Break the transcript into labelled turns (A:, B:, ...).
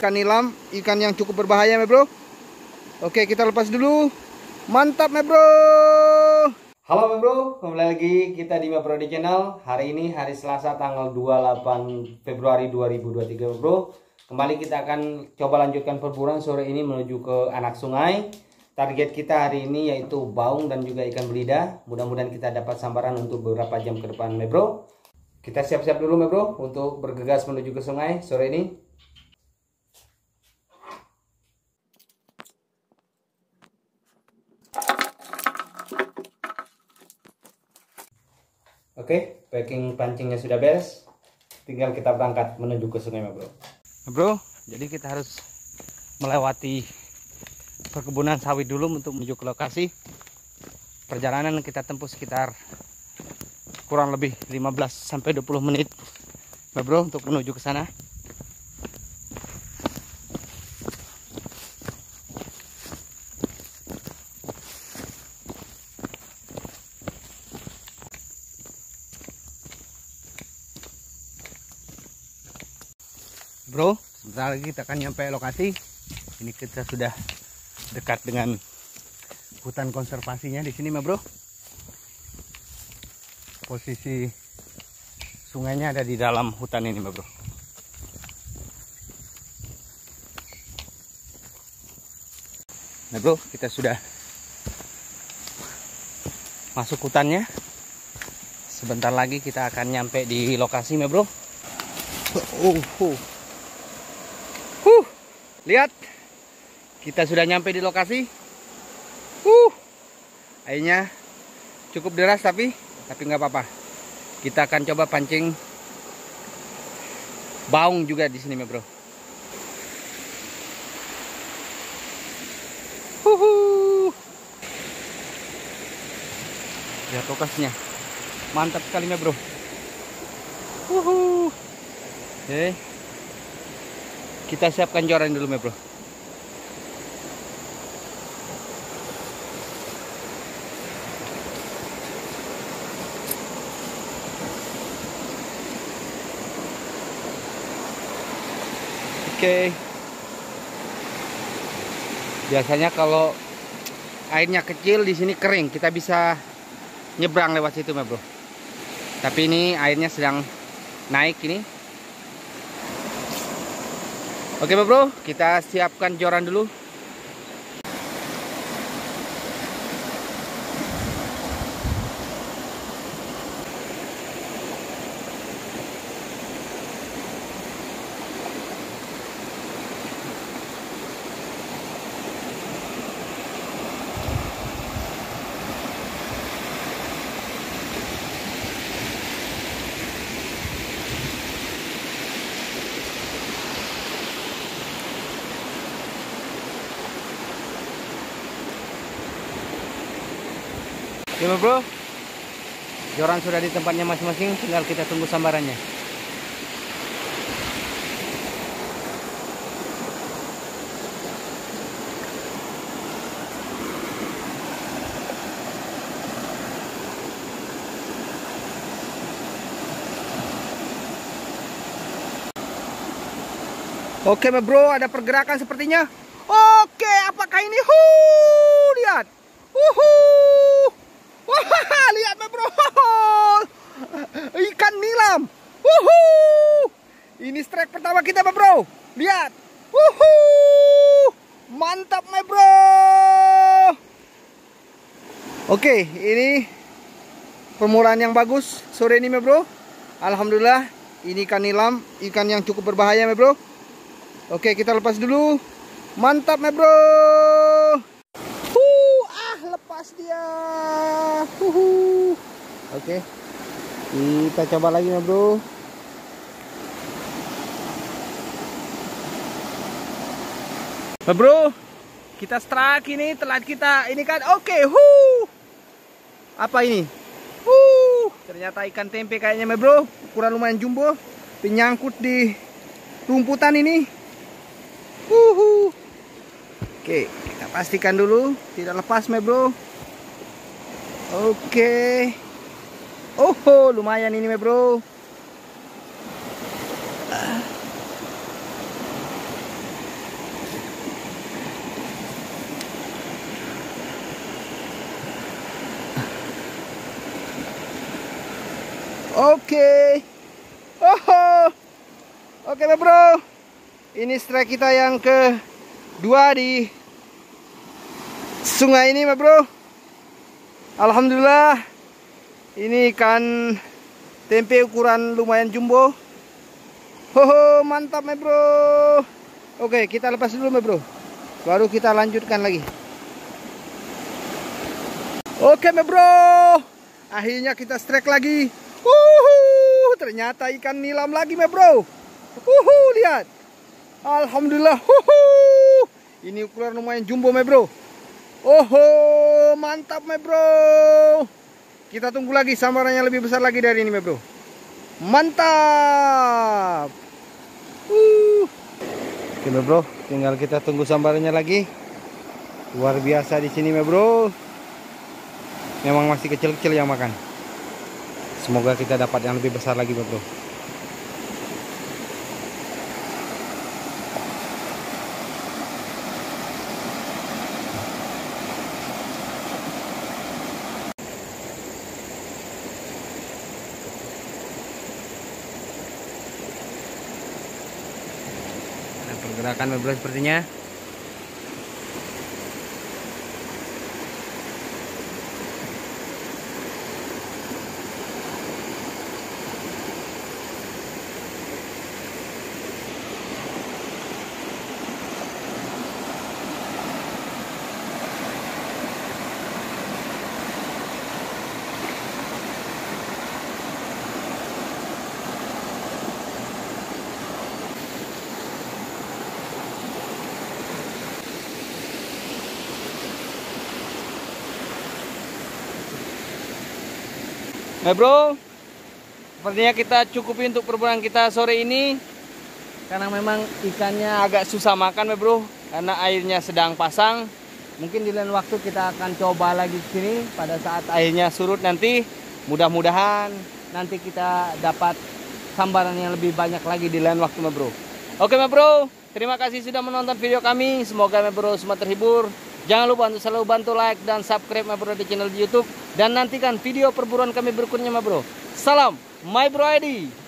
A: ikan nilam, ikan yang cukup berbahaya me bro. Oke, kita lepas dulu. Mantap me bro. Halo me bro, kembali lagi kita di Maprodi Channel. Hari ini hari Selasa tanggal 28 Februari 2023 me bro. Kembali kita akan coba lanjutkan perburuan sore ini menuju ke anak sungai. Target kita hari ini yaitu baung dan juga ikan belida. Mudah-mudahan kita dapat sambaran untuk beberapa jam ke depan me bro. Kita siap-siap dulu me bro untuk bergegas menuju ke sungai sore ini. Oke, packing pancingnya sudah beres. Tinggal kita berangkat menuju ke sungai me bro. Bro, jadi kita harus melewati perkebunan sawit dulu untuk menuju ke lokasi. Perjalanan kita tempuh sekitar kurang lebih 15 sampai 20 menit bro untuk menuju ke sana. Bro, sebentar lagi kita akan nyampe lokasi. Ini kita sudah dekat dengan hutan konservasinya di sini bro. Posisi sungainya ada di dalam hutan ini bro. Nah bro, kita sudah masuk hutannya. Sebentar lagi kita akan nyampe di lokasi bro. Lihat, kita sudah nyampe di lokasi. Airnya cukup deras tapi nggak apa-apa. Kita akan coba pancing baung juga di sini bro. Lihat lokasinya, mantap sekali bro. Oke, kita siapkan joran dulu bro. Oke. Biasanya kalau airnya kecil di sini kering, kita bisa nyebrang lewat situ bro. Tapi ini airnya sedang naik ini. Oke bro, kita siapkan joran dulu. Oke bro, joran sudah di tempatnya masing-masing, tinggal kita tunggu sambarannya. Oke bro, ada pergerakan sepertinya. Oke, apakah ini? Lihat. Wah, lihat bro. Ikan nilam. Ini strike pertama kita bro. Lihat. Mantap bro. Oke, ini permulaan yang bagus sore ini bro. Alhamdulillah, ini ikan nilam, ikan yang cukup berbahaya bro. Oke, kita lepas dulu. Mantap bro. Lepas dia. Oke, kita coba lagi bro. Bro, kita strike ini, telat kita ini kan. Oke, apa ini? Ternyata ikan tempe kayaknya bro. Ukuran lumayan jumbo. Penyangkut di rumputan ini. Oke, kita pastikan dulu tidak lepas bro. Oke. Lumayan ini bro. Oke. Oh. Oke bro. Ini strike kita yang kedua di sungai ini bro. Alhamdulillah. Ini ikan tempe ukuran lumayan jumbo. Mantap bro. Oke, kita lepas dulu bro. Baru kita lanjutkan lagi. Oke bro. Akhirnya kita strike lagi. Ternyata ikan nilam lagi bro. Lihat. Alhamdulillah. Ini ukuran lumayan jumbo bro. Mantap bro. Kita tunggu lagi sambarannya lebih besar lagi dari ini bro. Mantap. Oke bro, tinggal kita tunggu sambarannya lagi. Luar biasa di sini bro. Memang masih kecil-kecil yang makan. Semoga kita dapat yang lebih besar lagi bro. Pergerakan bro sepertinya. Nah bro, sepertinya kita cukupi untuk perburuan kita sore ini. Karena memang ikannya agak susah makan bro, karena airnya sedang pasang. Mungkin di lain waktu kita akan coba lagi di sini pada saat airnya surut nanti. Mudah-mudahan nanti kita dapat sambaran yang lebih banyak lagi di lain waktu bro. Oke bro, terima kasih sudah menonton video kami. Semoga bro semua terhibur. Jangan lupa untuk selalu bantu like dan subscribe bro di channel di YouTube. Dan nantikan video perburuan kami berikutnya bro. Salam my bro ID.